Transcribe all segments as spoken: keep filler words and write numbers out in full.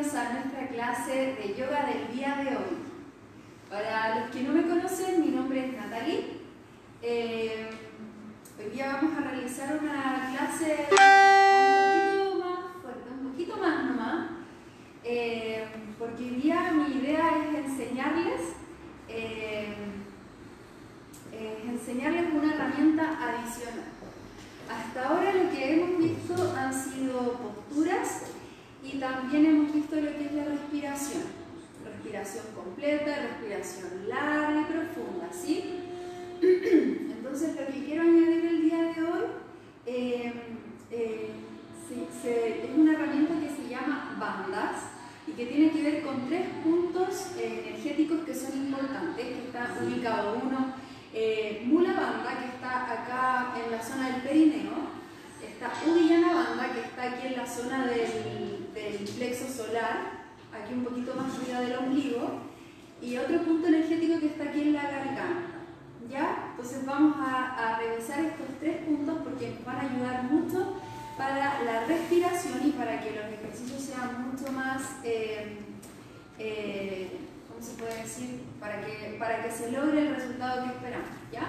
bienvenidos a nuestra clase de yoga del día de hoy. Para los que no me conocen, mi nombre es Natalie. Eh, hoy día vamos a realizar una clase un poquito más fuerte, un poquito más nomás, eh, porque hoy día mi idea es enseñarles, eh, eh, enseñarles una herramienta adicional. Hasta ahora lo que hemos visto han sido posturas y también hemos visto lo que es la respiración. Respiración completa, respiración larga y profunda, ¿sí? Entonces lo que quiero añadir el día de hoy eh, eh, se, se, es una herramienta que se llama bandas y que tiene que ver con tres puntos eh, energéticos que son importantes, que está ubicado uno. Eh, Mula Bandha, que está acá en la zona del perineo, está Uddiyana Bandha, que está aquí en la zona del, del plexo solar, aquí un poquito más arriba del ombligo, y otro punto energético que está aquí en la garganta. ¿Ya? Entonces vamos a, a revisar estos tres puntos porque nos van a ayudar mucho para la respiración y para que los ejercicios sean mucho más eh, eh, ¿cómo se puede decir? Para que, para que se logre el resultado que esperamos, ¿ya?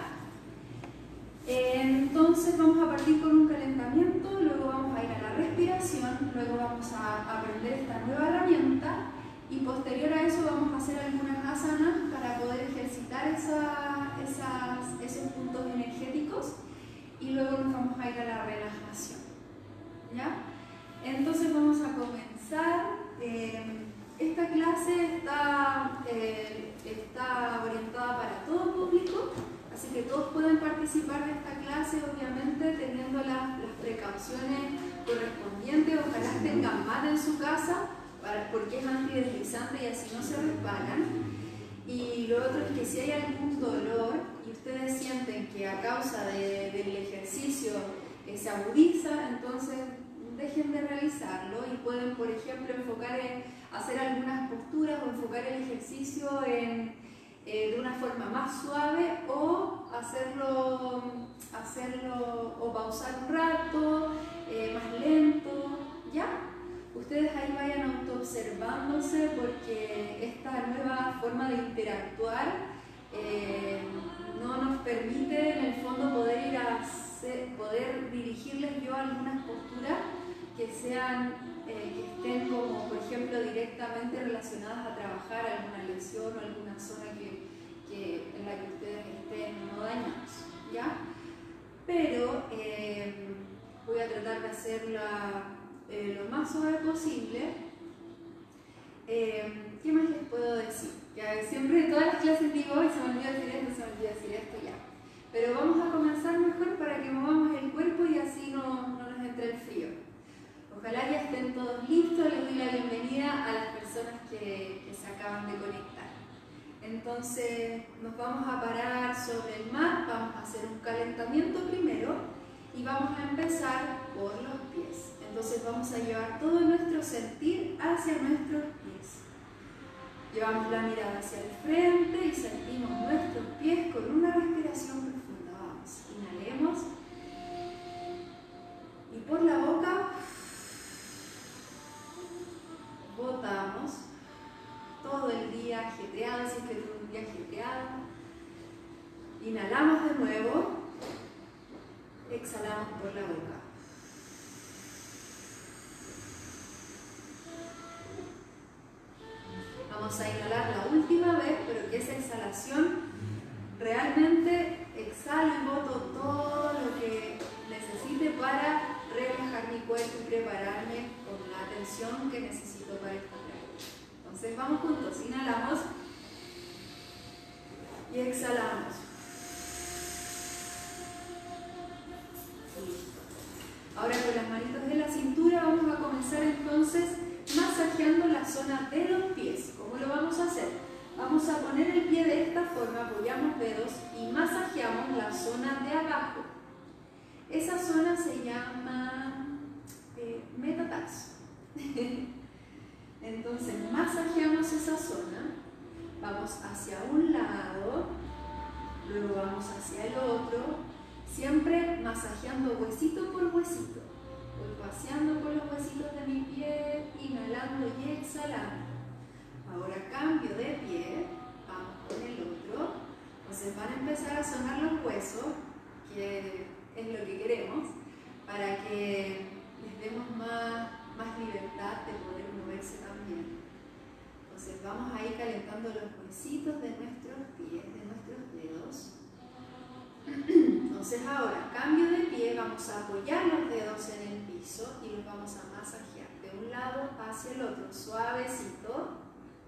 Entonces vamos a partir con un calentamiento, luego vamos a ir a la respiración, luego vamos a aprender esta nueva herramienta y posterior a eso vamos a hacer algunas asanas para poder ejercitar esa, esas, esos puntos energéticos y luego nos vamos a ir a la relajación, ¿ya? Entonces vamos a comenzar. Eh, Esta clase está, eh, está orientada para todo público, así que todos pueden participar de esta clase, obviamente teniendo las, las precauciones correspondientes. Ojalá tengan mat en su casa, para, porque es antideslizante y así no se resbalan. Y lo otro es que si hay algún dolor y ustedes sienten que a causa de, del ejercicio eh, se agudiza, entonces dejen de realizarlo y pueden, por ejemplo, enfocar en hacer algunas posturas o enfocar el ejercicio en, eh, de una forma más suave o hacerlo, hacerlo o pausar un rato, eh, más lento, ¿ya? Ustedes ahí vayan autoobservándose porque esta nueva forma de interactuar eh, no nos permite en el fondo poder ir a hacer, poder dirigirles yo algunas posturas que sean, eh, que estén como, por ejemplo, directamente relacionadas a trabajar alguna lesión o alguna zona que, que, en la que ustedes estén no dañados, ¿ya? Pero eh, voy a tratar de hacerla eh, lo más suave posible. Eh, ¿Qué más les puedo decir? Ya, siempre en todas las clases digo, hoy se me olvidó decir esto, se me olvidó decir esto, ya. Pero vamos a comenzar mejor para que movamos el cuerpo y así no, no nos entre el frío. Ojalá ya estén todos listos. Les doy la bienvenida a las personas que, que se acaban de conectar. Entonces nos vamos a parar sobre el mat, vamos a hacer un calentamiento primero y vamos a empezar por los pies. Entonces vamos a llevar todo nuestro sentir hacia nuestros pies. Llevamos la mirada hacia el frente y sentimos nuestros pies con una respiración profunda. Vamos, inhalemos y por la boca botamos todo el día ajetreado, si es que tuve un día ajetreado. Inhalamos de nuevo, exhalamos por la boca. Vamos a inhalar la última vez, pero que esa exhalación realmente exhalo y boto todo lo que necesite para relajar mi cuerpo y prepararme con la atención que necesito para esta práctica. Entonces vamos juntos, inhalamos y exhalamos. Listo. Ahora con las manitos en la cintura vamos a comenzar entonces masajeando la zona de los pies. ¿Cómo lo vamos a hacer? Vamos a poner el pie de esta forma, apoyamos dedos y masajeamos la zona de abajo. Esa zona se llama eh, metatarso. Entonces masajeamos esa zona, vamos hacia un lado, luego vamos hacia el otro, siempre masajeando huesito por huesito. Voy paseando por los huesitos de mi pie, inhalando y exhalando. Ahora cambio de pie, vamos con el otro. Entonces van a empezar a sonar los huesos, que es lo que queremos, para que les demos más, más libertad de poder moverse también. Entonces vamos a ir calentando los huesitos de nuestros pies, de nuestros dedos. Entonces ahora, cambio de pie, vamos a apoyar los dedos en el piso y los vamos a masajear de un lado hacia el otro, suavecito.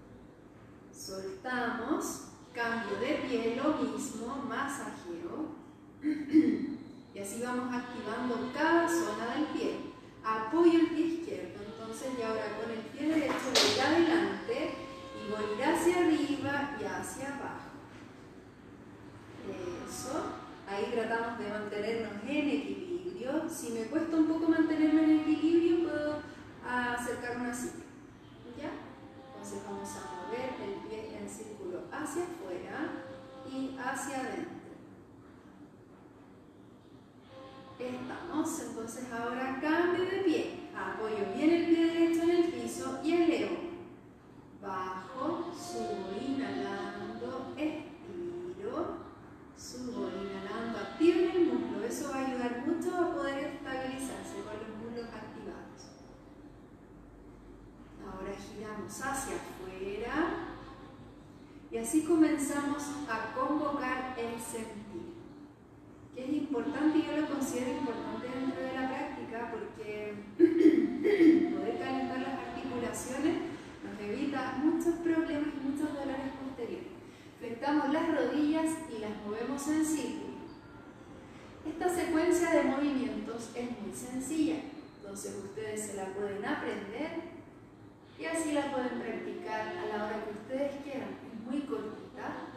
Soltamos, cambio de pie, lo mismo, masajeo. Y así vamos activando cada zona del pie. Apoyo el pie izquierdo, entonces y ahora con el pie derecho voy adelante y voy a ir hacia arriba y hacia abajo. Eso. Ahí tratamos de mantenernos en equilibrio. Si me cuesta un poco mantenerme en equilibrio, puedo acercarme así. ¿Ya? Entonces vamos a mover el pie en círculo hacia afuera y hacia adentro. Estamos, entonces ahora cambio de pie. Apoyo bien el pie derecho en el piso y elevo. Bajo, subo, inhalando, estiro, subo, inhalando, activo el muslo. Eso va a ayudar mucho a poder estabilizarse con los muslos activados. Ahora giramos hacia afuera y así comenzamos a convocar el sentir, que es importante y yo lo considero importante dentro de la práctica porque poder calentar las articulaciones nos evita muchos problemas y muchos dolores posteriores. Flectamos las rodillas y las movemos en círculo. Esta secuencia de movimientos es muy sencilla, entonces ustedes se la pueden aprender y así la pueden practicar a la hora que ustedes quieran. Es muy cortita.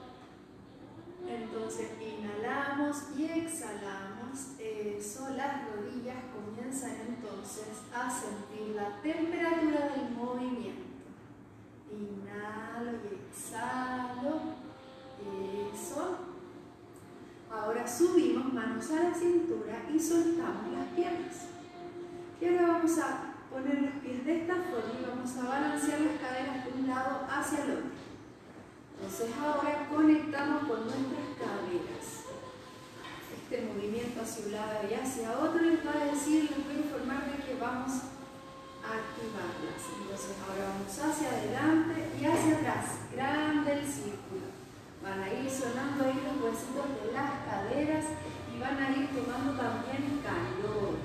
Entonces inhalamos y exhalamos. Eso, las rodillas comienzan entonces a sentir la temperatura del movimiento. Inhalo y exhalo. Eso. Ahora subimos manos a la cintura y soltamos las piernas. Y ahora vamos a poner los pies de esta forma y vamos a balancear las caderas de un lado hacia el otro. Entonces ahora conectamos con nuestras caderas. Este movimiento hacia un lado y hacia otro les va a decir, les voy a informar de que vamos a activarlas. Entonces ahora vamos hacia adelante y hacia atrás. Grande el círculo. Van a ir sonando ahí los huesitos de las caderas y van a ir tomando también calor.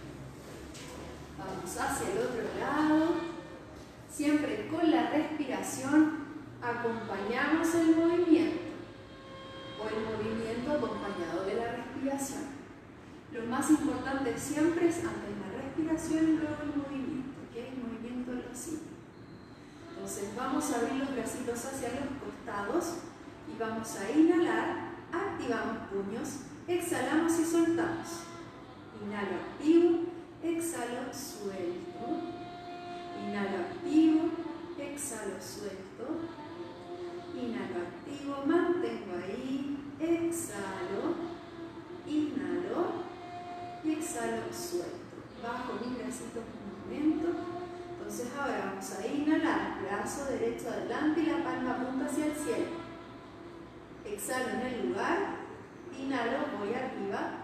Vamos hacia el otro lado. Siempre con la respiración acompañamos el movimiento o el movimiento acompañado de la respiración. Lo más importante siempre es antes la respiración y luego el movimiento, que el movimiento lo sigue. Entonces vamos a abrir los bracitos hacia los costados y vamos a inhalar, activamos puños, exhalamos y soltamos. Inhalo activo, exhalo suelto. Inhalo activo, exhalo suelto. Inhalo activo, mantengo ahí, exhalo, inhalo y exhalo suelto. Bajo mis bracitos un momento. Entonces ahora vamos a inhalar, brazo derecho adelante y la palma apunta hacia el cielo. Exhalo en el lugar, inhalo, voy arriba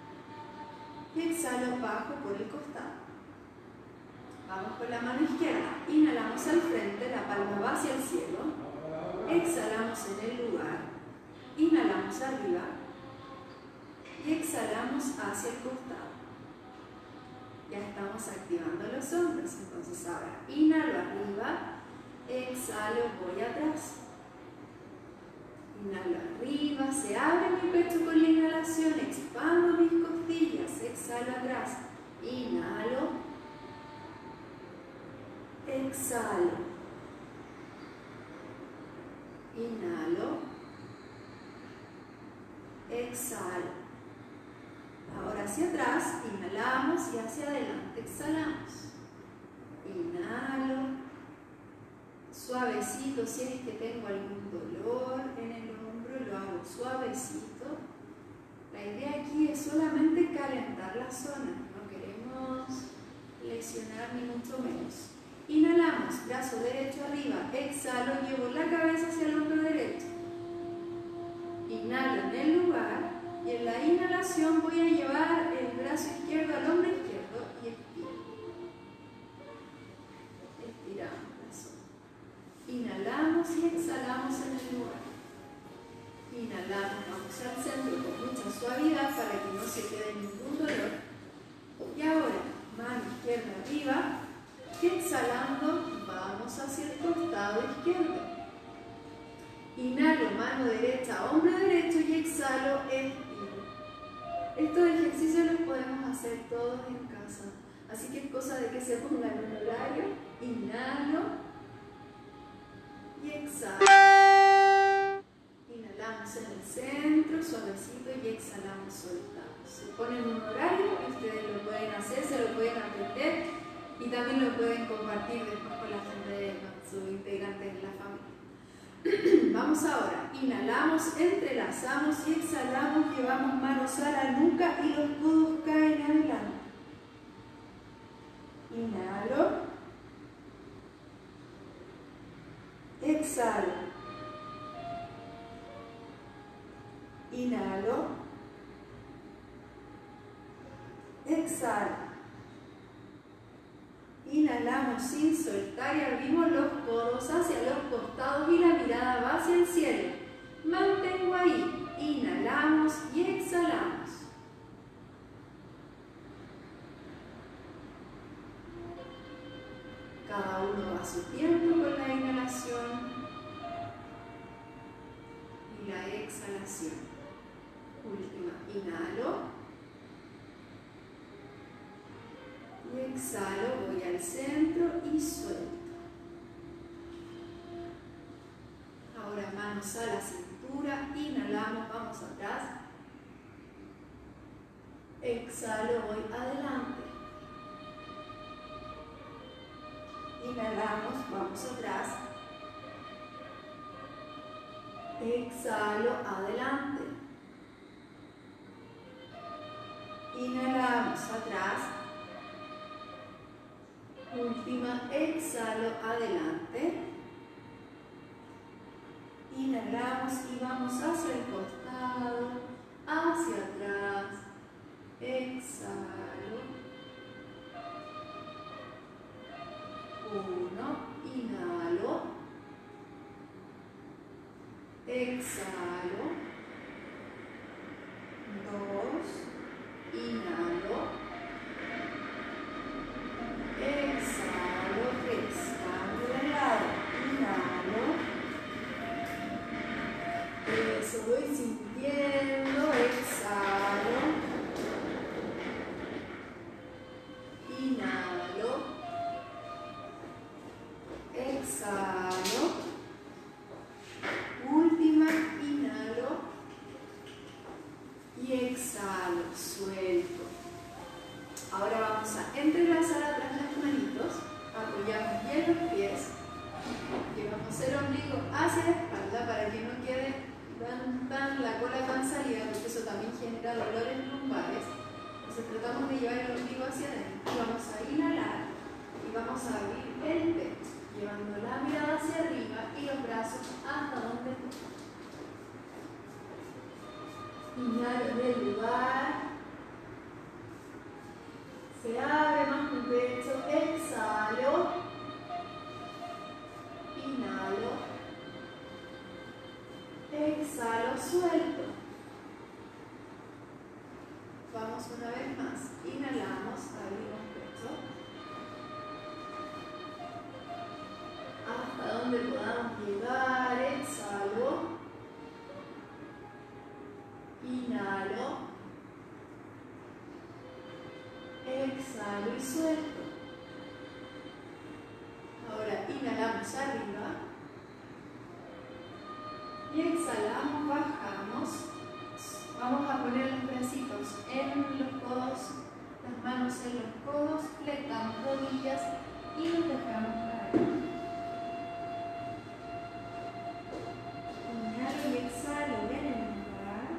y exhalo, bajo por el costado. Vamos con la mano izquierda, inhalamos al frente, la palma va hacia el cielo. Exhalamos en el lugar, inhalamos arriba y exhalamos hacia el costado. Ya estamos activando los hombros, entonces ahora inhalo arriba, exhalo, voy atrás. Inhalo arriba, se abre mi pecho con la inhalación, expando mis costillas, exhalo atrás, inhalo, exhalo. Inhalo, exhalo. Ahora hacia atrás, inhalamos y hacia adelante, exhalamos. Inhalo, suavecito, si es que tengo algún dolor en el hombro, lo hago suavecito. La idea aquí es solamente calentar la zona, no queremos presionar ni mucho menos. Inhalamos, brazo derecho arriba, exhalo, llevo la cabeza hacia el hombro derecho. Inhalo en el lugar y en la inhalación voy a llevar el brazo izquierdo al hombro izquierdo y estiro. Estiramos la zona. Inhalamos y exhalamos en el lugar. Inhalamos, vamos al centro con mucha suavidad para que no se quede ningún dolor. Y ahora, mano izquierda arriba, y exhalando, vamos hacia el costado izquierdo. Inhalo, mano derecha, hombro derecho y exhalo, estiro. Estos ejercicios los podemos hacer todos en casa, así que es cosa de que se pongan un horario. Inhalo y exhalo. Inhalamos en el centro, suavecito, y exhalamos, soltamos. Se ponen un horario y ustedes lo pueden hacer, se lo pueden aprender y también lo pueden compartir después con la gente, con sus integrantes de la familia. Vamos ahora, inhalamos, entrelazamos y exhalamos, llevamos manos a la nuca y los codos caen adelante. Inhalo, exhalo, inhalo, exhalo. Inhalamos sin soltar y abrimos los codos hacia los costados y la mirada va hacia el cielo. Mantengo ahí. Inhalamos y exhalamos. Cada uno va a su tiempo con la inhalación y la exhalación. Última. Inhalo. Y exhalo, voy al centro y suelto. Ahora manos a la cintura, inhalamos, vamos atrás. Exhalo, voy adelante. Inhalamos, vamos atrás. Exhalo, adelante. Inhalamos, atrás. Última, exhalo, adelante. Inhalamos y vamos hacia el costado, hacia atrás. Exhalo. Uno, inhalo. Exhalo. Dos, inhalo. Exhalo, tres, cambio de lado, inhalo, eso voy sintiendo, exhalo, inhalo, exhalo, última, inhalo y exhalo, suelto. Ahora vamos a entrelazar atrás las manitos, apoyamos bien los pies, llevamos el ombligo hacia la espalda para que no quede tan, tan, la cola tan salida, porque eso también genera dolores lumbares. Entonces tratamos de llevar el ombligo hacia adentro, vamos a inhalar y vamos a abrir el pecho, llevando la mirada hacia arriba y los brazos hasta donde tocan. Inhalo en el lugar. Se abre más mi pecho, exhalo, inhalo, exhalo, suelto. Vamos una vez más, inhalamos, abrimos pecho, hasta donde podamos llegar, exhalo, inhalo, exhalo y suelto. Ahora inhalamos arriba y exhalamos, bajamos. Vamos a poner los bracitos en los codos, las manos en los codos, fletamos rodillas y nos dejamos caer. Inhalo y exhalo en el lugar.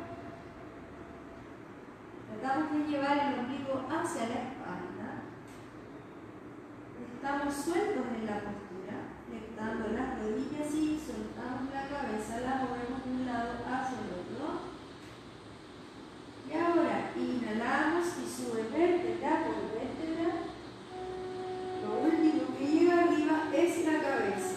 Tratamos de llevar el ombligo hacia la espalda. estamos sueltos en la postura, flectando las rodillas y soltamos la cabeza, la movemos de un lado hacia el otro. Y ahora inhalamos y sube vértebra por vértebra. Lo último que llega arriba es la cabeza.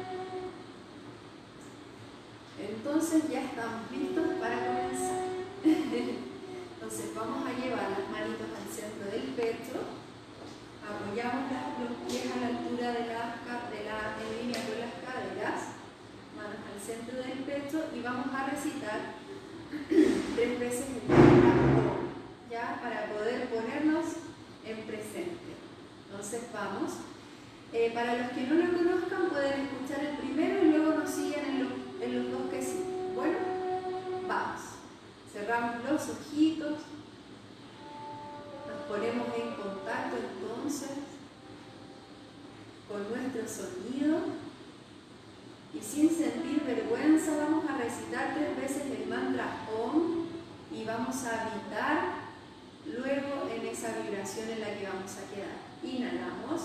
Entonces ya estamos listos para comenzar. Entonces vamos a llevar las manitos al centro del pecho. Apoyamos los pies a la altura de la, de la en línea con las caderas, manos al centro del pecho y vamos a recitar tres veces el mantra Om, ya para poder ponernos en presente. Entonces vamos. Eh, para los que no lo conozcan pueden escuchar el primero y luego nos siguen en, lo, en los dos que sí. Bueno, vamos. Cerramos los ojitos. Nos ponemos en contacto entonces con nuestro sonido y sin sentir vergüenza vamos a recitar tres veces el mantra Om y vamos a habitar luego en esa vibración en la que vamos a quedar. Inhalamos.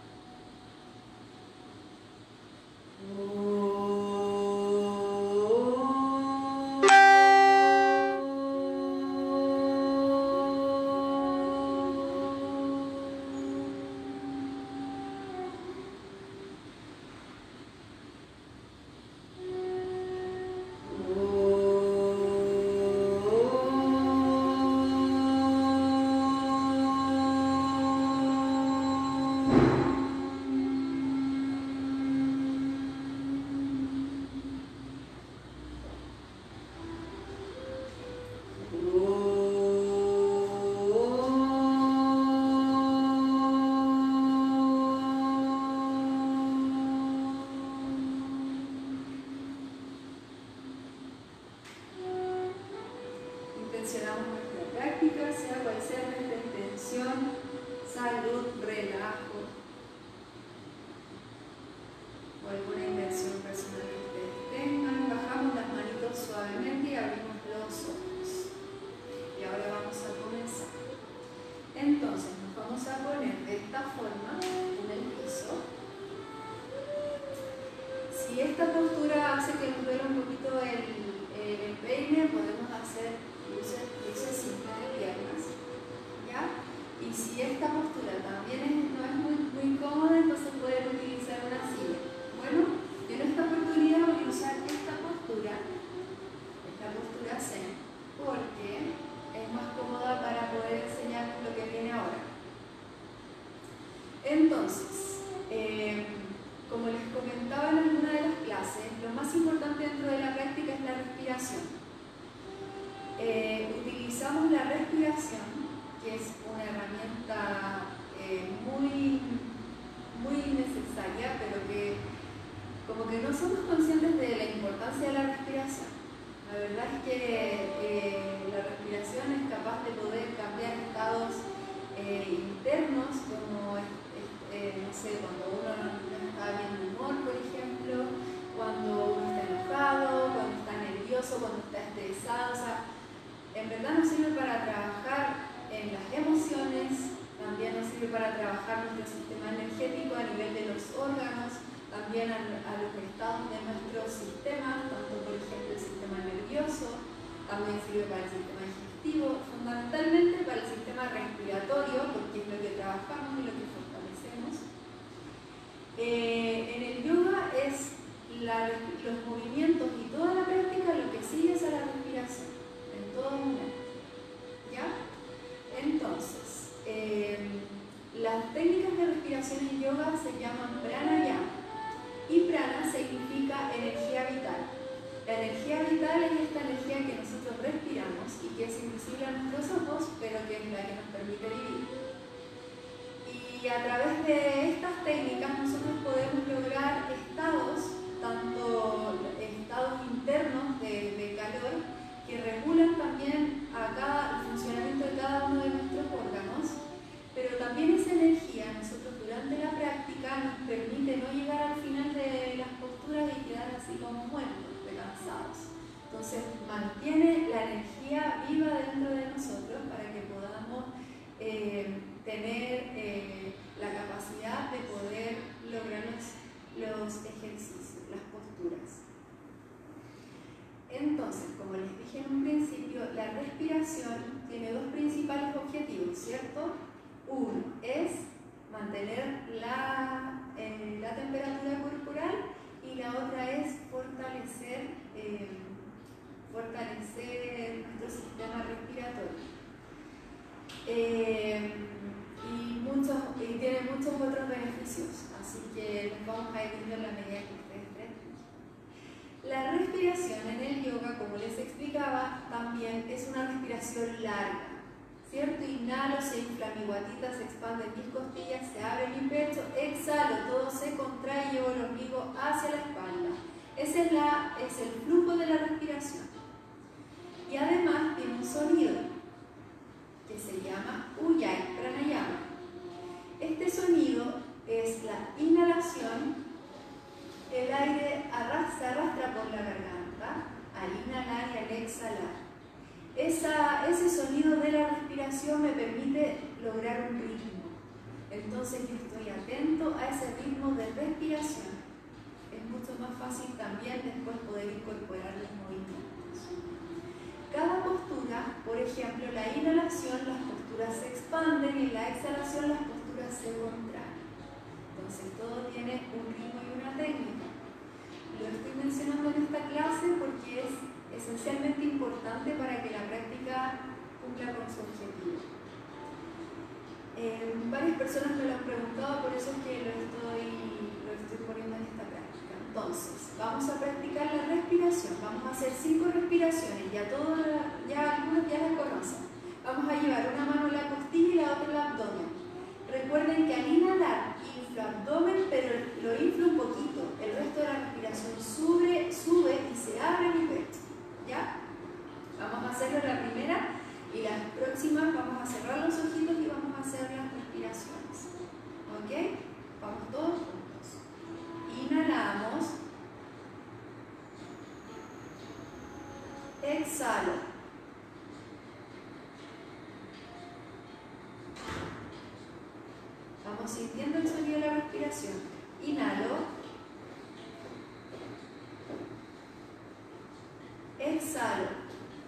Entonces mantiene la energía viva dentro de nosotros para que podamos eh, tener eh, la capacidad de poder Uno es mantener la, eh, la temperatura corporal y la otra es fortalecer, eh, fortalecer nuestro sistema respiratorio. Eh, y, muchos, y tiene muchos otros beneficios, así que los vamos a ir viendo en la medida que ustedes practiquen. La respiración en el yoga, como les explicaba, también es una respiración larga, ¿cierto? Inhalo, se infla mi guatita, se expande mis costillas, se abre mi pecho, exhalo, todo se contrae, llevo el ombligo hacia la espalda. Ese es, la, es el flujo de la respiración. Y además tiene un sonido que se llama Ujjayi Pranayama. Este sonido es la inhalación, el aire arrastra, se arrastra por la garganta al inhalar y al exhalar. Esa, ese sonido de la respiración me permite lograr un ritmo. Entonces yo estoy atento a ese ritmo de respiración. Es mucho más fácil también después poder incorporar los movimientos. Cada postura, por ejemplo, la inhalación, las posturas se expanden y en la exhalación las posturas se contraen. Entonces todo tiene un ritmo y una técnica. Lo estoy mencionando en esta clase porque es esencialmente importante para que la práctica cumpla con su objetivo. Eh, varias personas me lo han preguntado, por eso es que lo estoy, lo estoy poniendo en esta práctica. Entonces, vamos a practicar la respiración. Vamos a hacer cinco respiraciones, ya, todo, ya algunos ya las conocen. Vamos a llevar una mano en la costilla y la otra en el abdomen. Recuerden que al inhalar inflo abdomen, pero lo inflo un poquito. El resto de la respiración sube, sube y se abre mi pecho. ¿Ya? Vamos a hacerlo la primera y las próximas vamos a cerrar los ojitos y vamos a hacer las respiraciones. ¿Ok? Vamos todos juntos. Inhalamos. Exhalo. Vamos sintiendo el sonido de la respiración. Inhalo. Exhalo.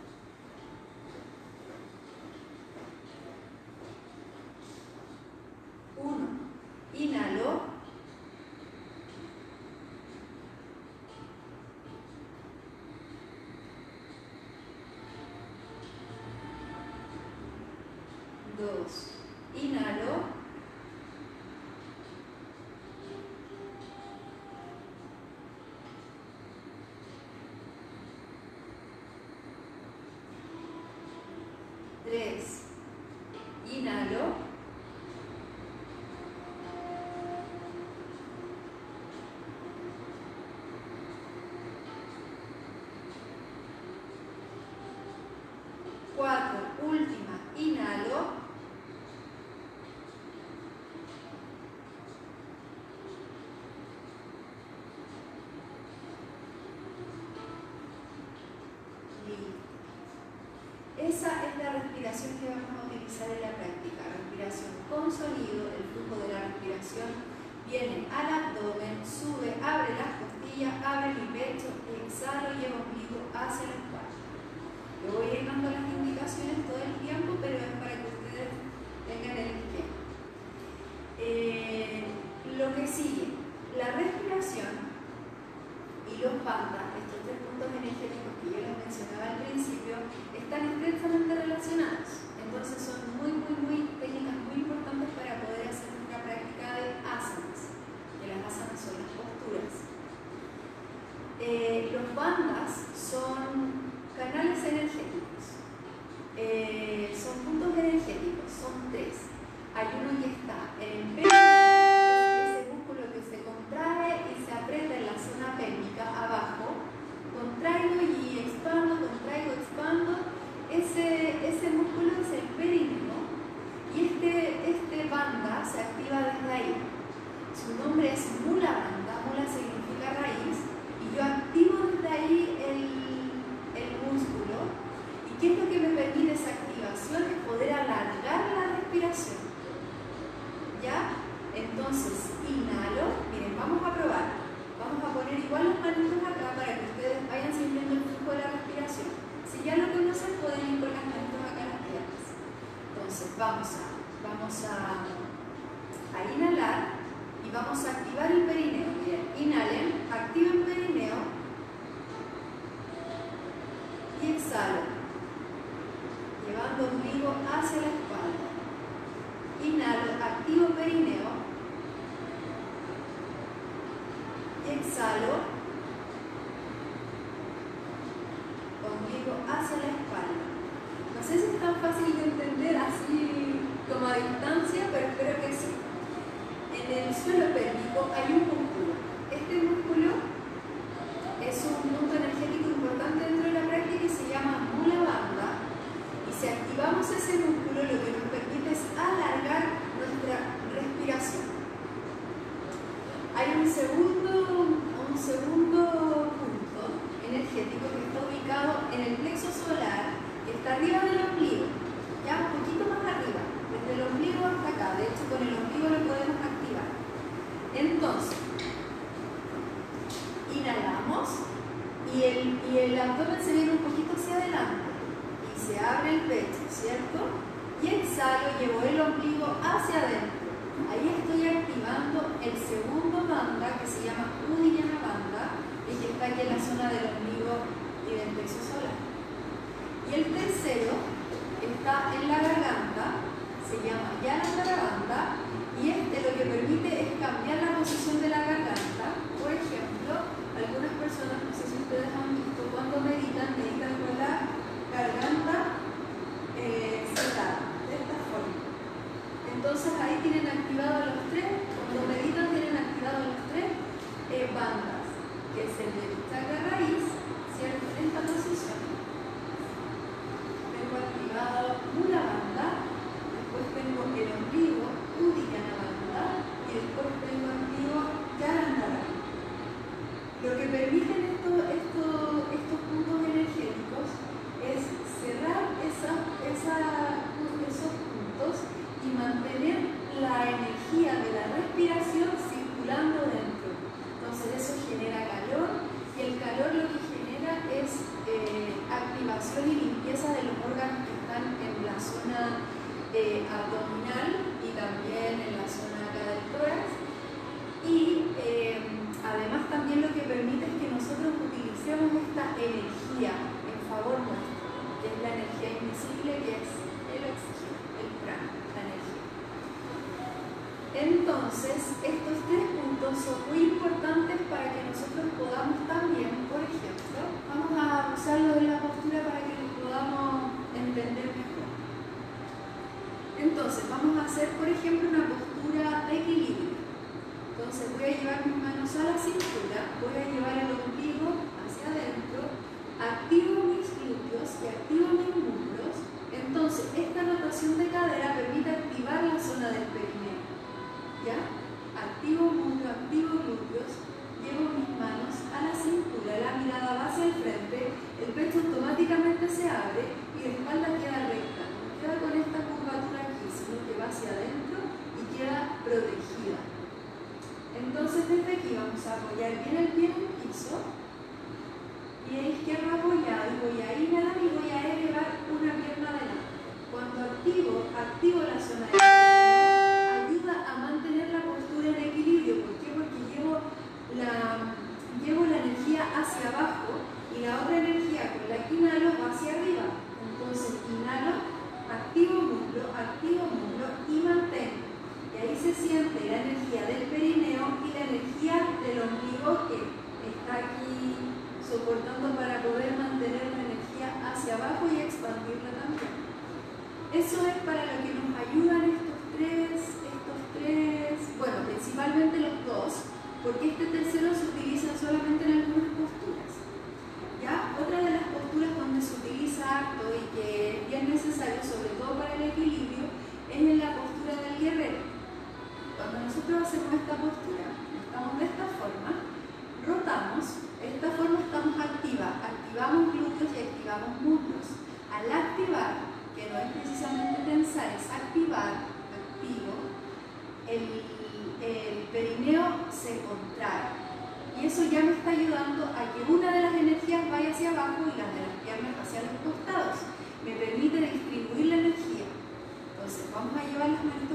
Uno. Inhalo. Dos. Inhalo. Tres. Inhalo. Cuatro. Última. Inhalo. Esa es la respiración que vamos a utilizar en la práctica. Respiración con sonido, el flujo de la respiración viene al abdomen, sube, abre las costillas, abre mi pecho, exhalo y el ombligo hacia la espalda. Yo voy a ir dando las indicaciones todo el tiempo, pero es para que ustedes tengan el esquema. Eh, lo que sigue, la respiración y los bandhas, estos tres puntos energéticos que yo les mencionaba al principio, están estrechamente relacionados. Entonces son muy, muy, muy técnicas muy importantes para poder hacer nuestra práctica de asanas, que las asanas son las posturas. Eh, los bandhas son canales energéticos, eh, son puntos energéticos, son tres. Hay uno que está en el pecho, ese músculo que se contrae y se aprieta en la zona pélvica abajo. Contraigo y expando, contraigo, expando. Ese, ese músculo es el perineo y este, este bandha se activa desde ahí. Su nombre es Mula Bandha, Mula significa raíz, y yo activo desde ahí el, el músculo. ¿Y qué es lo que me permite esa activación? Es poder alargar la respiración. ¿Ya? Entonces, inhalo. Miren, vamos a probar. Vamos a poner igual las manitos acá para que ustedes vayan sintiendo el flujo de la respiración. Si ya lo conocen, pueden ir con las manitos acá en las piernas. Entonces, vamos a vamos a, a inhalar y vamos a activar el perineo. Bien, inhalen, activen perineo y exhalo, llevando ombligo hacia la espalda. Inhalo, activo perineo y exhalo, ombligo hacia la espalda. No sé si es tan fácil de entender así como a distancia, pero espero que sí. En el suelo pélvico hay un músculo. Este músculo es un punto energético importante dentro de la práctica y se llama mula bandha. Y si activamos ese músculo, lo que nos permite es alargar nuestra respiración. Hay un segundo, un segundo punto energético que está ubicado en el plexo solar, que está arriba del ombligo, ya un poquito más arriba, desde el ombligo hasta acá. De hecho, con el ombligo lo podemos activar. Entonces, inhalamos y el, y el abdomen se viene un poquito hacia adelante y se abre el pecho, ¿cierto? Y exhalo, llevo el ombligo hacia adentro. Ahí estoy activando el segundo bandha, que se llama Uddiyana bandha, y que está aquí en la zona del ombligo y del plexo solar. Y el tercero está en la garganta, se llama Yanandara bandha, y este lo que permite es cambiar la posición de la garganta. Por ejemplo, algunas personas, no sé si ustedes han visto, cuando meditan, meditan con la garganta eh, cerrada, de esta forma. Entonces ahí tienen activados los tres, cuando meditan tienen activados los tres eh, bandas, que es el del chakra raíz, ¿cierto? En esta posición. Tengo activado Mula bandha, después tengo el ombligo, Uddiyana bandha, y después tengo activo Yanandara. Lo que permiten estos, estos, estos puntos energéticos es cerrar esa, esa, esos puntos y mantener la energía de la respiración circulando dentro. Entonces eso genera calor y el calor lo que genera es eh, activación y limpieza de los órganos que están en la zona eh, abdominal y también en la zona acá del tórax. Y eh, además también lo que permite es que nosotros utilicemos esta energía en favor nuestro, que es la energía invisible, que es el oxígeno, el prana, la energía. Entonces, estos tres puntos son muy importantes para que nosotros podamos también, por ejemplo, vamos a usarlo de la postura para que lo podamos entender mejor. Entonces, vamos a hacer, por ejemplo, una postura de equilibrio. Entonces voy a llevar mis manos a la cintura, voy a llevar el ombligo hacia adentro, activo mis glúteos y activo mis muslos. Entonces esta rotación de cadera permite activar la zona del perineo. ¿Ya? Activo muslo, activo glúteos, llevo mis manos a la cintura, la mirada va hacia el frente, el pecho automáticamente se abre y la espalda queda recta. No queda con esta curvatura aquí, sino que va hacia adentro y queda protegida. Entonces desde aquí vamos a apoyar bien el pie en el piso, pie izquierdo apoyado, y voy a inhalar y voy a elevar una pierna adelante. Cuando activo, activo la zona de equilibrio, ayuda a mantener la postura en equilibrio. ¿Por qué? Porque llevo la, llevo la energía hacia abajo y la otra energía con la que inhalo va hacia arriba. Entonces inhalo, activo muslo, activo muslo y mantengo. Y ahí se siente la energía del perineo y la energía del ombligo que está aquí soportando para poder mantener la energía hacia abajo y expandirla también. Eso es para lo que nos ayudan estos tres, estos tres, bueno, principalmente los dos, porque este tercero se utiliza solamente en algunas posturas. ¿Ya? Otra de las posturas donde se utiliza harto y que es bien necesario, sobre todo para el equilibrio, es en la postura del guerrero. Cuando nosotros hacemos esta postura, estamos de esta forma, rotamos, de esta forma estamos activas, activamos glúteos y activamos muslos. Al activar, que no es precisamente tensar, es activar, activo, el, el perineo se contrae. Y eso ya me está ayudando a que una de las energías vaya hacia abajo y las de las piernas hacia los costados. Me permite distribuir la energía. Entonces vamos a llevar las manos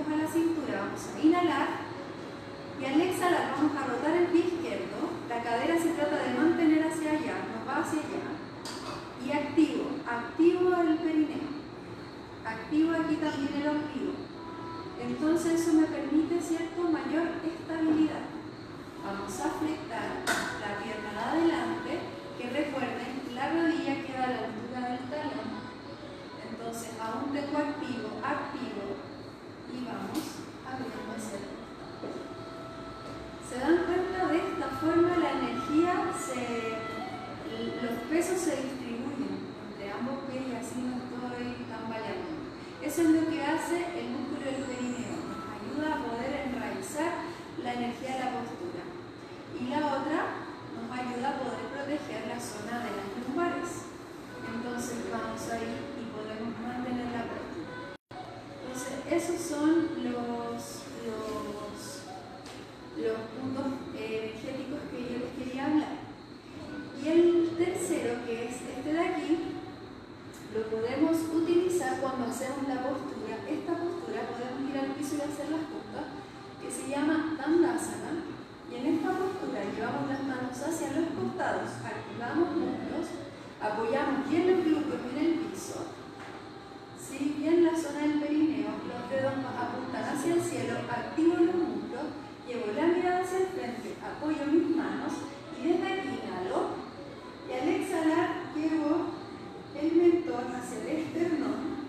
vamos a inhalar y al exhalar vamos a rotar el pie izquierdo. La cadera se trata de mantener hacia allá, no va hacia allá. Y activo, activo el perineo. Activo aquí también el ombligo. Entonces eso me permite, ¿cierto?, mayor estabilidad. Vamos a fletar la pierna de adelante, que recuerden, la rodilla queda a la altura del talón. Entonces aún tengo activo, activo, y vamos abriendo hacia el costado. ¿Se dan cuenta? De esta forma la energía, se, los pesos se distribuyen entre ambos pies y así no estoy tambaleando. Eso es lo que hace el músculo del perineo, nos ayuda a poder enraizar la energía de la postura. Y la otra nos ayuda a poder proteger la zona de las lumbares. Entonces vamos ahí y podemos mantener la postura. Entonces esos son los, los, los puntos energéticos que yo les quería hablar. Y el tercero, que es este de aquí, lo podemos utilizar cuando hacemos la postura. Esta postura podemos ir al piso y hacer las puntas, que se llama Tandasana. Y en esta postura llevamos las manos hacia los costados, activamos muslos, apoyamos bien los glúteos en el piso, ¿sí? Bien la zona del perineo, los dedos apuntan hacia el cielo, activo los muslos, llevo la mirada hacia el frente, apoyo mis manos y desde aquí inhalo y al exhalar llevo el mentón hacia el esternón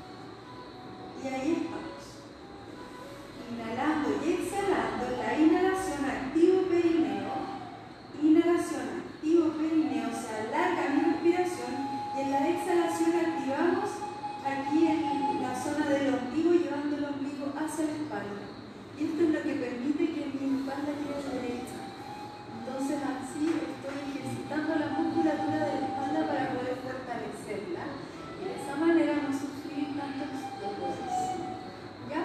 y ahí estamos. Inhalando y exhalando, la inhalación activo perineo, inhalación activo perineo, se alarga mi respiración y en la exhalación activamos aquí en la zona del ombligo, llevando el ombligo hacia la espalda. Y esto es lo que permite que mi espalda quede derecha. Entonces así estoy ejercitando la musculatura de la espalda para poder fortalecerla y de esa manera no sufrir tantos dolores. ¿Ya?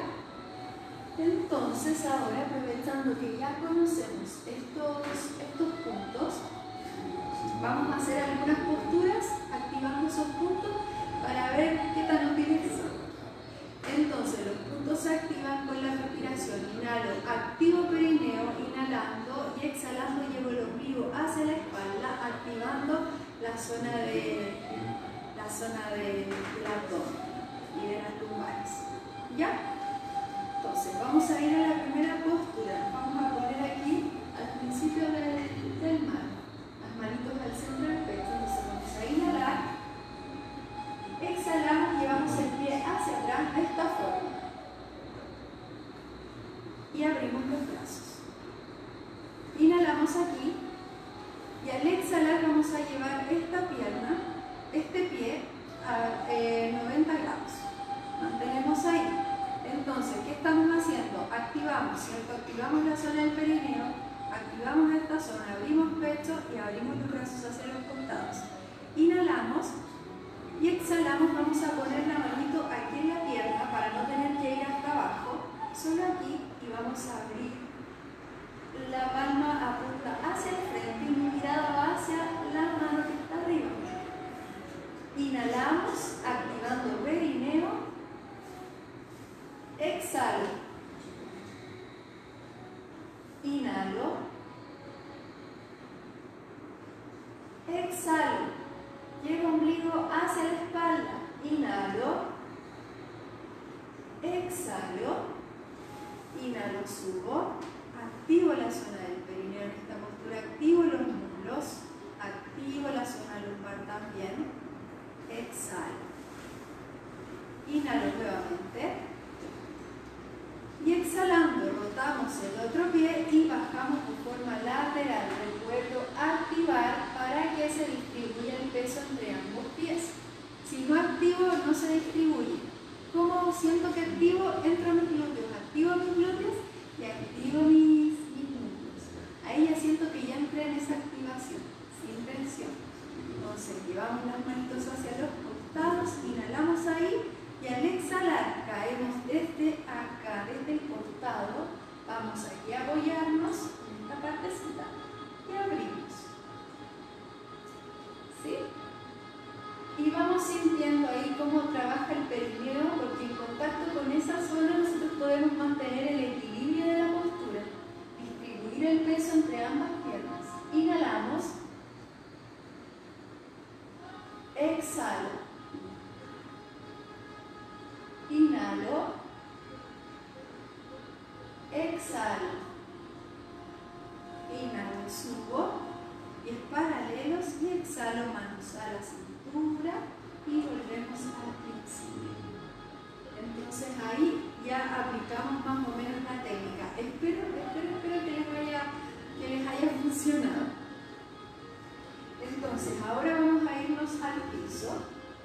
Entonces ahora, aprovechando que ya conocemos estos, estos puntos, vamos a hacer algunas posturas activando esos puntos para ver qué tan útiles son. Entonces los puntos se activan con la respiración. Inhalo, activo perineo, inhalando y exhalando llevo el ombligo hacia la espalda, activando la zona de la zona de, del abdomen y de las lumbares. ¿Ya? Entonces vamos a ir a la primera postura. Vamos a poner aquí al principio del, del mar, las manitos al centro del pecho. Entonces vamos a inhalar, exhalamos, llevamos el pie hacia atrás de esta forma y abrimos los brazos. Inhalamos aquí y al exhalar vamos a llevar esta pierna, este pie a eh, noventa grados. Mantenemos ahí. Entonces, ¿qué estamos haciendo? Activamos, ¿cierto? Activamos la zona del perineo, activamos esta zona, abrimos pecho y abrimos los brazos hacia los costados. Inhalamos y exhalamos, vamos a poner la manito aquí en la pierna para no tener que ir hasta abajo, solo aquí, y vamos a abrir. La palma apunta hacia el frente y mi mirada va hacia la mano que está arriba. Inhalamos, activando perineo. Exhalo, inhalo, exhalo, llevo ombligo hacia la espalda, inhalo, exhalo, inhalo, subo, activo la zona del perineo en esta postura, activo los muslos, activo la zona lumbar también, exhalo, inhalo nuevamente. Y exhalando, rotamos el otro pie y bajamos de forma lateral. Recuerdo activar para que se distribuya el peso entre ambos pies. Si no activo, no se distribuye. ¿Cómo siento que activo? Entro a mis glúteos, activo mis glúteos y activo mis, mis músculos. Ahí ya siento que ya entré en esa activación, sin tensión. Entonces, llevamos las manitos hacia los costados, inhalamos ahí. Y al exhalar, caemos desde acá, desde el costado. Vamos aquí a apoyarnos en esta partecita y abrimos. ¿Sí? Y vamos sintiendo ahí cómo trabaja el perineo, porque en contacto con esa zona nosotros podemos mantener el exhalo, inhalo, subo, pies paralelos y exhalo, manos a la cintura y volvemos al principio. Entonces ahí ya aplicamos más o menos la técnica. Espero, espero, espero que les haya, que les haya funcionado. Entonces ahora vamos a irnos al piso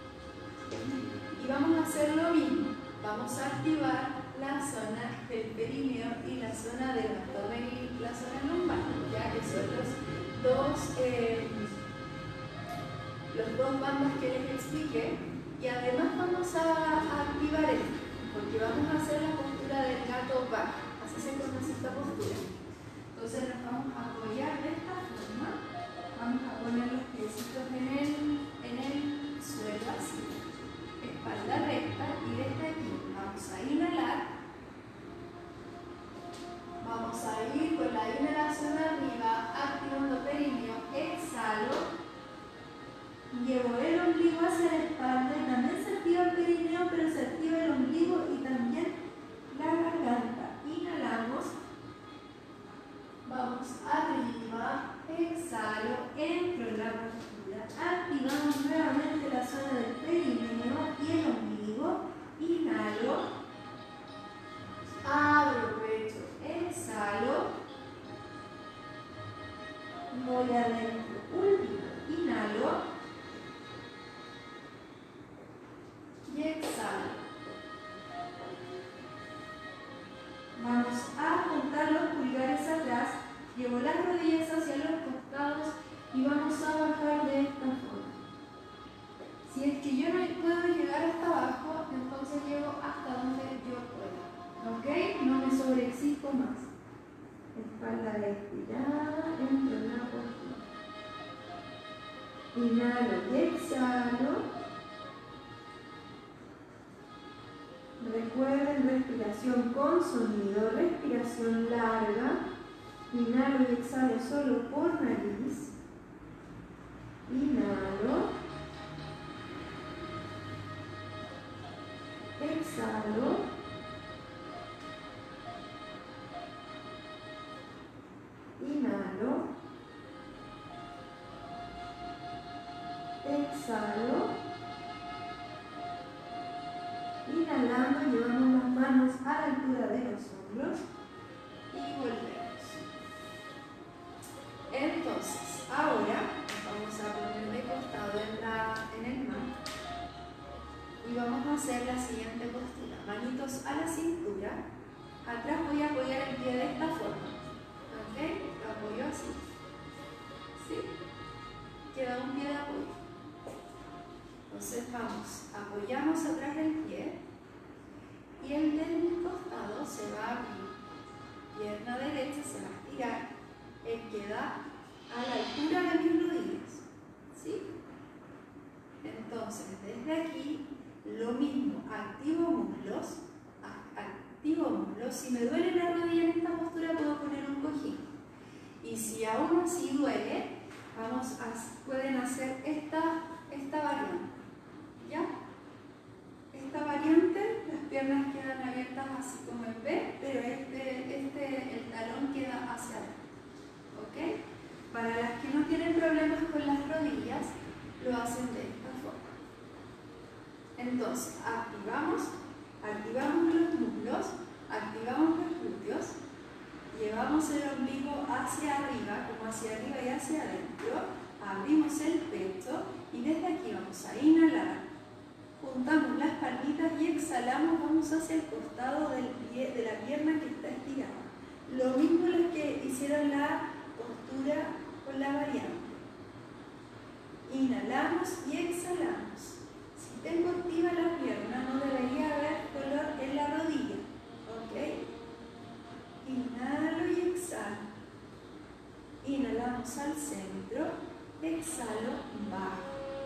y vamos a hacer lo mismo. Vamos a activar la zona del perineo y la zona del abdomen y la zona lumbar, ya que son los dos, eh, los dos bandos que les expliqué. Y además vamos a, a activar esto, porque vamos a hacer la postura del gato bajo. Así se conoce esta postura. Entonces nos vamos a apoyar de esta forma. Vamos a poner los piecitos en el, en el suelo así. Espalda recta y desde aquí vamos a inhalar. Vamos a ir con la inhalación arriba, activando perineo. Exhalo. Llevo el ombligo hacia la espalda y también se activa el perineo, pero se activa el ombligo y también la garganta. Inhalamos. Vamos arriba. Exhalo. Entro en la postura. Activamos nuevamente la zona del perineo y el ombligo. Inhalo. Abro pecho. Exhalo. Voy adentro. Último. Inhalo. Y exhalo. Vamos a juntar los pulgares atrás, llevo las rodillas hacia los costados y vamos a bajar de esta forma. Si es que yo no puedo llegar hasta abajo, entonces llego hasta donde yo pueda. ¿Ok? No me sobreexijo más. Espalda estirada, entro en la postura. Inhalo y exhalo. Recuerden, respiración con sonido, respiración larga. Inhalo y exhalo solo por nariz. Inhalo. Exhalo. Inhalo. Exhalo. Inhalando, llevamos las manos a la altura de los hombros y volvemos. Entonces, ahora vamos a poner de costado en, la, en el mat y vamos a hacer la siguiente postura. Manitos a la cintura. Atrás voy a apoyar el pie de esta forma. ¿Ok? Lo apoyo así. ¿Sí? Queda un pie de apoyo. Entonces vamos, apoyamos atrás del pie y el del costado se va a abrir. Pierna derecha se va a estirar, él queda a la altura de mis rodillas. ¿Sí? Entonces desde aquí lo mismo, activo muslos, activo muslos. Si me duele la rodilla en esta postura puedo poner un cojín. Y si aún así duele, vamos a, pueden hacer esta, esta variante. ¿Ya? Esta variante, las piernas quedan abiertas así como en V, pero este, este, el talón queda hacia adentro. ¿Ok? Para las que no tienen problemas con las rodillas, lo hacen de esta forma. Entonces, activamos, activamos los muslos, activamos los glúteos, llevamos el ombligo hacia arriba, como hacia arriba y hacia adentro, abrimos el pecho y desde aquí vamos a inhalar. Juntamos las palmitas y exhalamos, vamos hacia el costado del pie, de la pierna que está estirada. Lo mismo los que hicieron la postura con la variante. Inhalamos y exhalamos. Si tengo activa la pierna, no debería haber dolor en la rodilla. ¿Ok? Inhalo y exhalo. Inhalamos al centro, exhalo, bajo.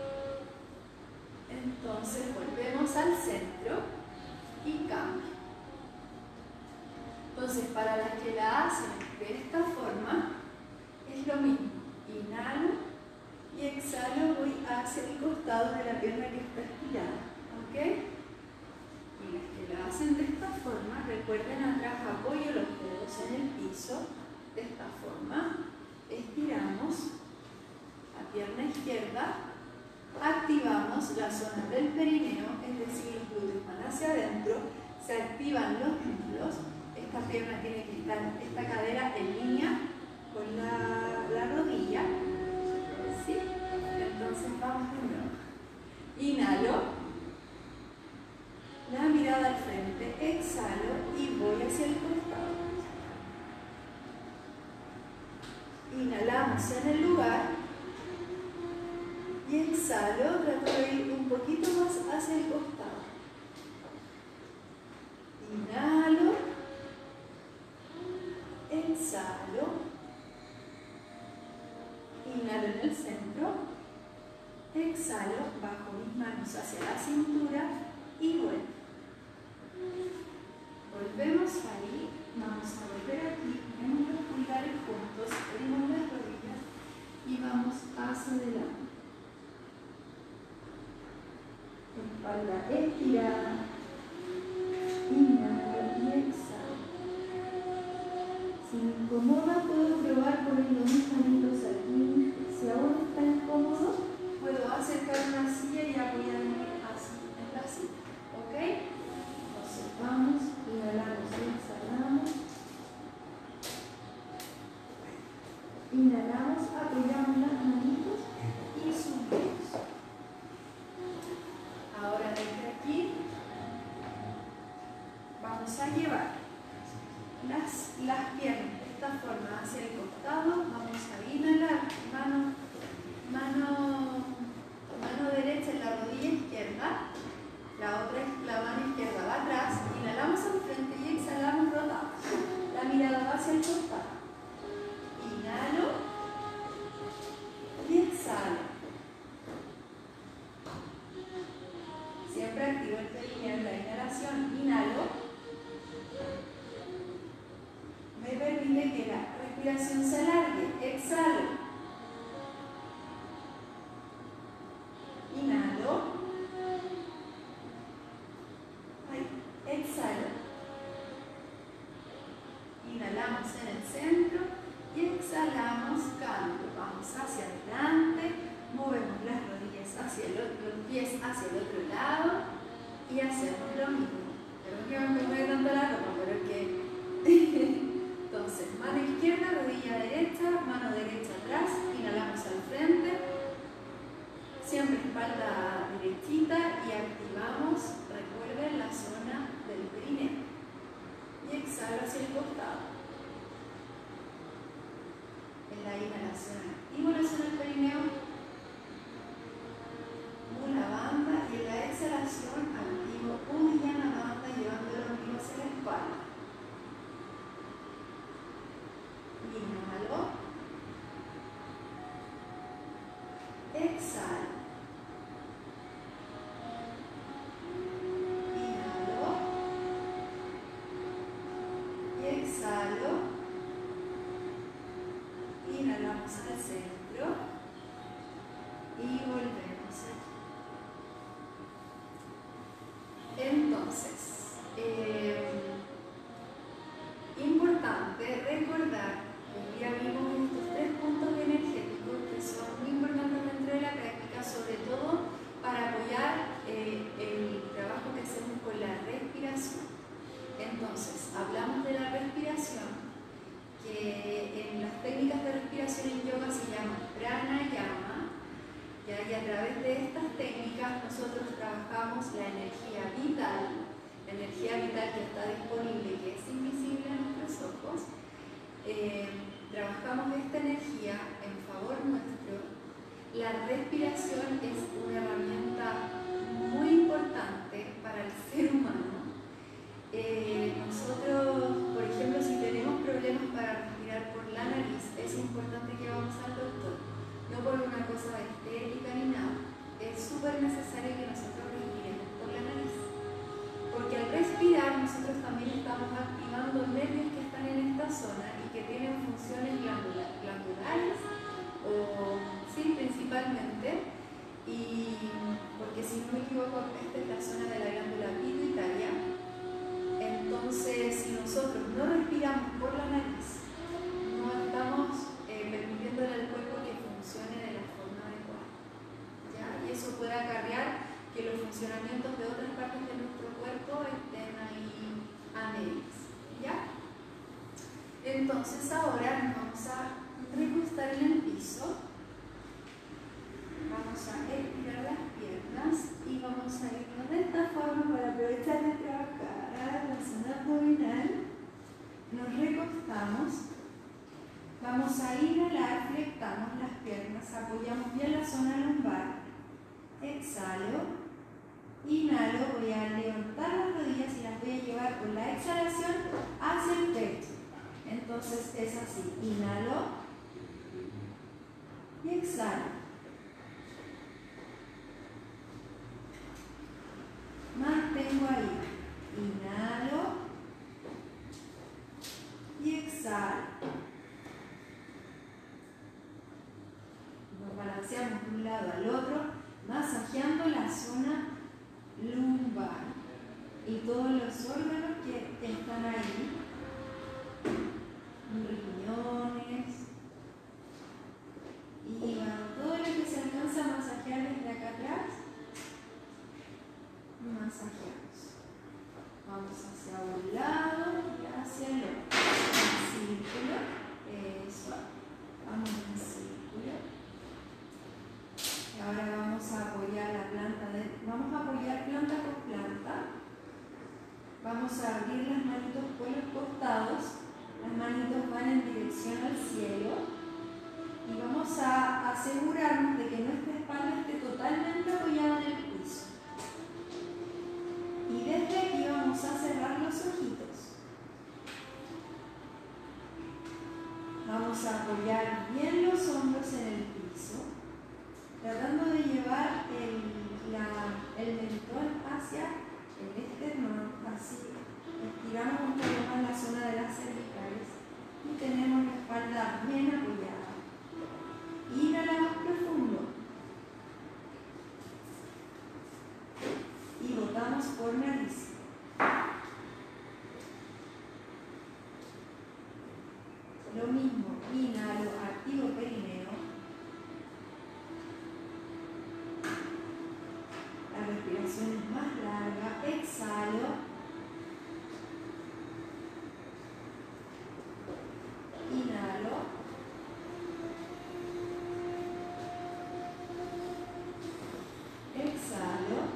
Entonces volvemos al centro y cambio. Entonces para las que la hacen de esta forma es lo mismo. Inhalo y exhalo, voy hacia el costado de la pierna que está estirada. ¿Ok? Y las que la hacen de esta forma, recuerden atrás apoyo los dedos. manos en el piso, de esta forma. Estiramos la pierna izquierda, activamos la zona del perineo, es decir, los glúteos van hacia adentro, se activan los músculos, esta pierna tiene que estar, esta cadera en línea con la, la rodilla, ¿sí? Entonces vamos de nuevo. Inhalo, la mirada al frente, exhalo y voy hacia el costado. Inhalamos en el lugar y exhalo, trato de ir un poquito más hacia el costado. Inhalo, exhalo, inhalo en el centro, exhalo, bajo mis manos hacia la cintura y vuelvo. Volvemos ahí, vamos a volver aquí, ponemos los pulgares juntos, abrimos las rodillas y vamos hacia adelante. Espalda estirada, inhalo y exhalo. Si me incomoda, puedo probar poniendo mis manitos aquí. Si aún está incómodo, puedo acercar una silla y apoyarme así en la silla. ¿Ok? Entonces vamos, inhalamos y exhalamos. Inhalamos, apoyamos las manitos y subimos. Ahora desde aquí vamos a llevar las, las piernas de esta forma hacia el costado. Vamos a inhalar, mano, mano, mano derecha en la rodilla izquierda, la otra, la mano izquierda va atrás, inhalamos al frente y exhalamos rotamos. La mirada va hacia el costado. Inhalo y exhalo. Siempre activo el perineo en la inhalación. Inhalo. Me permite que la respiración se alargue. Exhalo. Inhalo. Ay, exhalo. Inhalamos en el centro y exhalamos, cambio. Vamos hacia adelante. Movemos las rodillas hacia el otro, los pies hacia el otro lado y hacemos lo mismo. Pero que me mueve tanto la ropa, pero es que... Entonces, mano izquierda, rodilla derecha, mano derecha atrás, inhalamos al frente, siempre espalda derechita y activamos, recuerden, la zona del perineo. Y exhalo hacia el costado. En la inhalación activo la zona del perineo, una banda, y en la exhalación activo una banda llevando el ombligo hacia la espalda. Inhalo, exhalo, inhalo y exhalo, inhalamos al centro y volvemos aquí. Entonces, eh, importante recordar que ya vimos estos tres puntos energéticos que son muy importantes dentro de la práctica, sobre todo para apoyar eh, el trabajo que hacemos con la respiración. Entonces, hablamos de la respiración, que en las técnicas de respiración en yoga se llama pranayama. Ya, y a través de estas técnicas nosotros trabajamos la energía vital, la energía vital que está disponible, que es invisible a nuestros ojos. Eh, trabajamos esta energía en favor nuestro. La respiración es una herramienta muy importante para el ser humano. Eh, nosotros, por ejemplo, si tenemos problemas para respirar por la nariz, es importante que vamos al doctor. No por una cosa estética ni nada, es súper necesario que nosotros respiremos por la nariz, porque al respirar nosotros también estamos activando nervios que están en esta zona y que tienen funciones glandulares, o sí, principalmente, y porque si no me equivoco, esta es la zona de la glándula pituitaria. Entonces, si nosotros no respiramos por la Entonces ahora nos vamos a recostar en el piso. Vamos a estirar las piernas y vamos a irnos de esta forma para aprovechar de trabajar la zona abdominal. Nos recostamos. Vamos a inhalar, flectamos las piernas, apoyamos bien la zona lumbar. Exhalo. Inhalo, voy a levantar las rodillas y las voy a llevar con la exhalación hacia el pecho. Entonces es así. Inhalo y exhalo. Mantengo ahí. Inhalo y exhalo. Nos balanceamos de un lado al otro, masajeando la zona lumbar y todos los órganos que están ahí. Riñones, hígado, todo lo que se alcanza a masajear desde acá atrás. Masajeamos. Vamos hacia un lado y hacia el otro. En círculo. Eso. Vamos en círculo. Y ahora vamos a apoyar la planta de. Vamos a apoyar planta con planta. Vamos a abrir las manitos por los costados. Las manitos van en dirección al cielo. Y vamos a asegurarnos de que nuestra espalda esté totalmente apoyada en el piso. Y desde aquí vamos a cerrar los ojitos. Vamos a apoyar bien los hombros en el piso, tratando de llevar el, la, el mentón hacia el esternón, así. Estiramos un poco más la zona de las cervicales y tenemos la espalda bien apoyada. Inhalamos profundo. Y botamos por nariz. Lo mismo, inhalo, activo perineo. La respiración es más larga. Exhalo. Inhalo. Exhalo.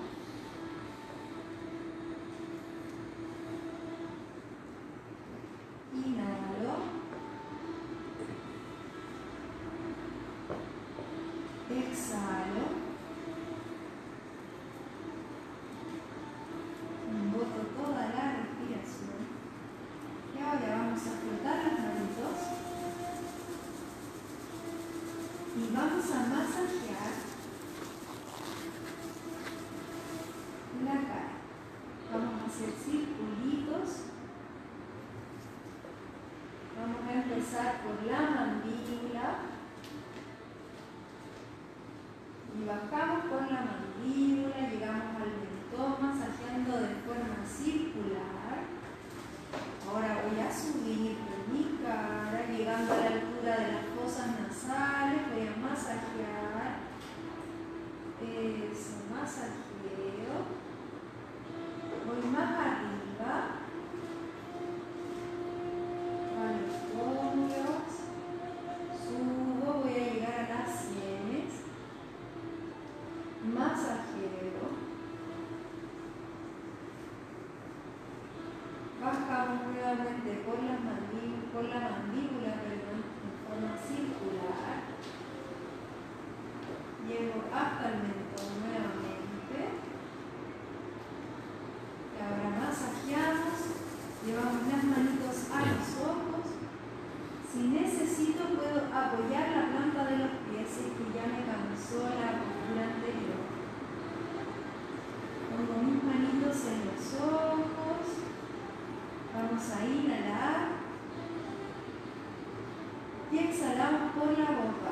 Inhalo. Exhalo. Boto toda la respiración. Y ahora vamos a flotar las manitos. Y vamos a masajear la cara. Vamos a hacer circulitos. Vamos a empezar por la mandíbula. Y bajamos por la mandíbula, llegamos al mentón, masajeando de forma circular. Ahora voy a subir por mi cara, llegando a la altura de las fosas nasales. Voy a masajear. Eso, masajeo. Voy más arriba. A los hombros. Subo, voy a llegar a las sienes. Masajero. Bajamos nuevamente por la mandíbula, por la mandíbula, perdón, en forma circular. Llego hasta el mentón nuevamente. Y ahora masajeamos. Llevamos las manitos a los ojos. Si necesito puedo apoyar la planta de los pies, si es que ya me cansó la postura anterior. Pongo mis manitos en los ojos. Vamos a inhalar. Y exhalamos por la boca.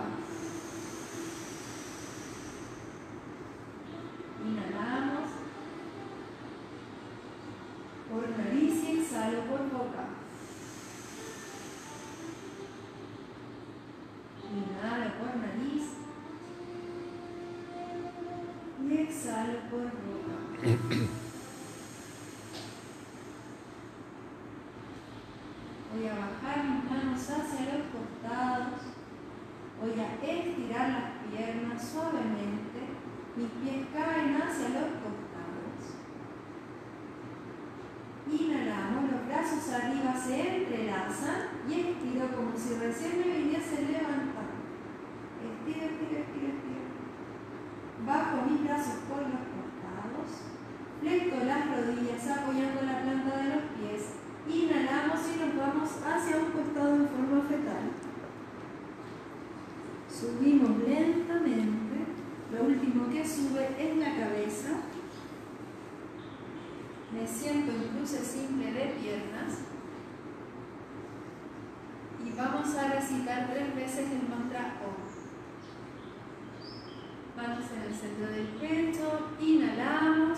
Inhalamos por nariz y exhalo por boca. Inhalo por nariz y exhalo por boca. Voy a bajar mis manos manos hacia los costados. Voy a estirar las piernas suavemente. Mis pies caen hacia los costados. Inhalamos, los brazos arriba se entrelazan y estiro como si recién me viniese levantando. Estiro, estiro, estiro, estiro. Bajo mis brazos por los costados. Flecto las rodillas apoyando la planta de los pies. Inhalamos y nos vamos hacia un costado en forma fetal. Subimos lentamente. Lo último que sube es la cabeza. Me siento en cruce simple de piernas. Y vamos a recitar tres veces el mantra Om. Manos en el centro del pecho. Inhalamos.